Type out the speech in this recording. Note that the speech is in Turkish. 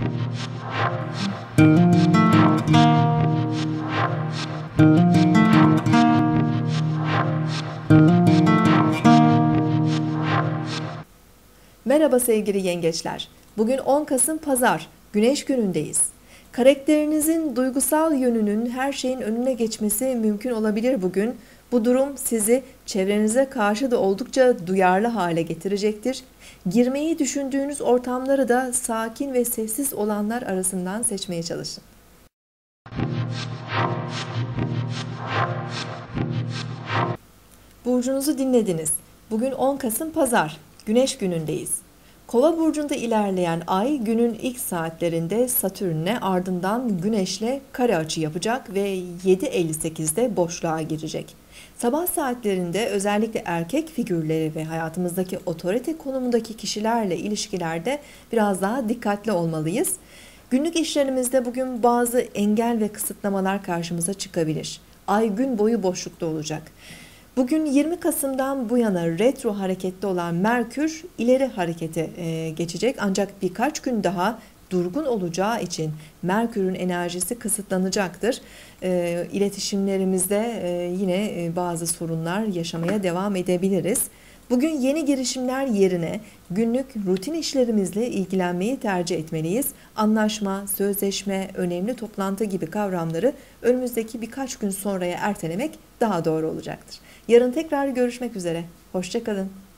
Merhaba sevgili yengeçler. Bugün 10 Kasım Pazar, Güneş günündeyiz. Karakterinizin duygusal yönünün her şeyin önüne geçmesi mümkün olabilir bugün. Bu durum sizi çevrenize karşı da oldukça duyarlı hale getirecektir. Girmeyi düşündüğünüz ortamları da sakin ve sessiz olanlar arasından seçmeye çalışın. Burcunuzu dinlediniz. Bugün 10 Kasım Pazar, Güneş günündeyiz. Kova burcunda ilerleyen ay günün ilk saatlerinde Satürn'le ardından Güneş'le kare açı yapacak ve 7.58'de boşluğa girecek. Sabah saatlerinde özellikle erkek figürleri ve hayatımızdaki otorite konumundaki kişilerle ilişkilerde biraz daha dikkatli olmalıyız. Günlük işlerimizde bugün bazı engel ve kısıtlamalar karşımıza çıkabilir. Ay gün boyu boşlukta olacak. Bugün 20 Kasım'dan bu yana retro hareketli olan Merkür ileri harekete geçecek. Ancak birkaç gün daha durgun olacağı için Merkür'ün enerjisi kısıtlanacaktır. İletişimlerimizde yine bazı sorunlar yaşamaya devam edebiliriz. Bugün yeni girişimler yerine günlük rutin işlerimizle ilgilenmeyi tercih etmeliyiz. Anlaşma, sözleşme, önemli toplantı gibi kavramları önümüzdeki birkaç gün sonraya ertelemek daha doğru olacaktır. Yarın tekrar görüşmek üzere. Hoşça kalın.